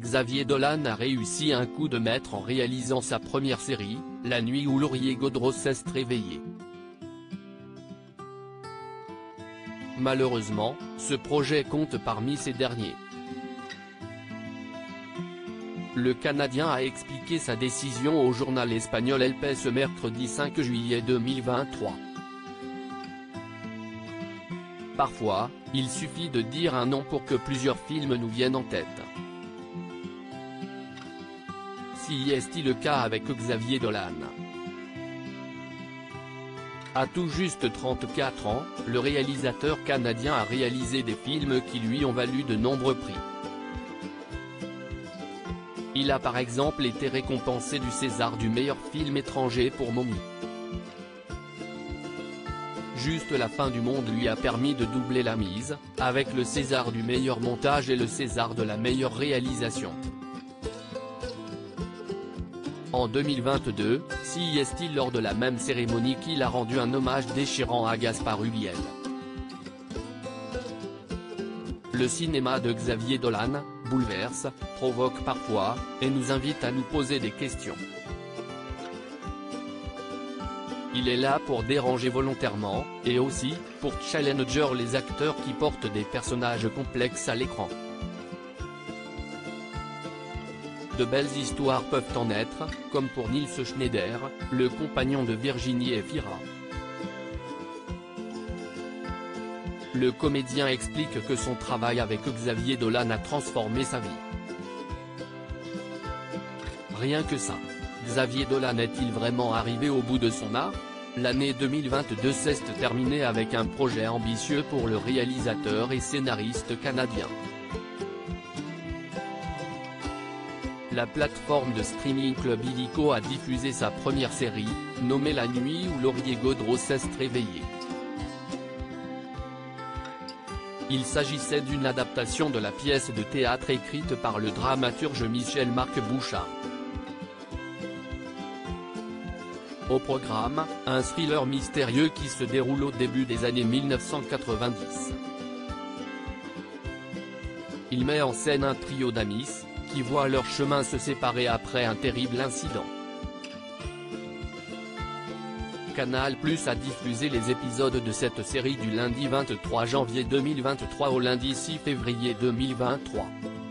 Xavier Dolan a réussi un coup de maître en réalisant sa première série, La nuit où Laurier Gaudreau s'est réveillé. Malheureusement, ce projet compte parmi ces derniers. Le Canadien a expliqué sa décision au journal espagnol El ce mercredi 5 juillet 2023. Parfois, il suffit de dire un nom pour que plusieurs films nous viennent en tête. Si est le cas avec Xavier Dolan. À tout juste 34 ans, le réalisateur canadien a réalisé des films qui lui ont valu de nombreux prix. Il a par exemple été récompensé du César du meilleur film étranger pour Mommy. Juste la fin du monde lui a permis de doubler la mise, avec le César du meilleur montage et le César de la meilleure réalisation. En 2022, CIST lors de la même cérémonie qu'il a rendu un hommage déchirant à Gaspard Ulliel. Le cinéma de Xavier Dolan bouleverse, provoque parfois, et nous invite à nous poser des questions. Il est là pour déranger volontairement, et aussi, pour challenger les acteurs qui portent des personnages complexes à l'écran. De belles histoires peuvent en être, comme pour Nils Schneider, le compagnon de Virginie Efira. Le comédien explique que son travail avec Xavier Dolan a transformé sa vie. Rien que ça. Xavier Dolan est-il vraiment arrivé au bout de son art? L'année 2022 s'est terminée avec un projet ambitieux pour le réalisateur et scénariste canadien. La plateforme de streaming Club Illico a diffusé sa première série, nommée La nuit où Laurier Gaudreau s'est réveillé. Il s'agissait d'une adaptation de la pièce de théâtre écrite par le dramaturge Michel-Marc Bouchard. Au programme, un thriller mystérieux qui se déroule au début des années 1990. Il met en scène un trio d'amis, qui voient leur chemin se séparer après un terrible incident. Canal+ a diffusé les épisodes de cette série du lundi 23 janvier 2023 au lundi 6 février 2023.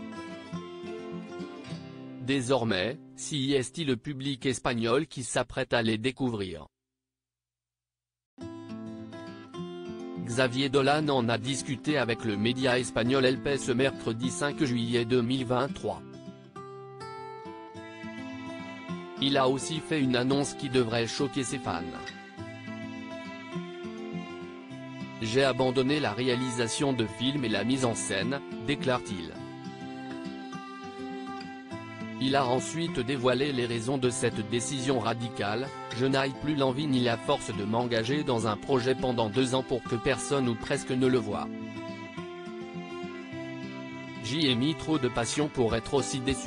Désormais, CIST le public espagnol qui s'apprête à les découvrir. Xavier Dolan en a discuté avec le média espagnol El ce mercredi 5 juillet 2023. Il a aussi fait une annonce qui devrait choquer ses fans. J'ai abandonné la réalisation de films et la mise en scène, déclare-t-il. Il a ensuite dévoilé les raisons de cette décision radicale: je n'ai plus l'envie ni la force de m'engager dans un projet pendant 2 ans pour que personne ou presque ne le voie. J'y ai mis trop de passion pour être aussi déçu.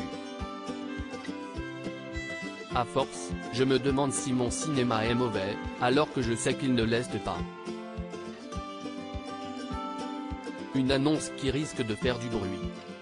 À force, je me demande si mon cinéma est mauvais, alors que je sais qu'il ne l'est pas. Une annonce qui risque de faire du bruit.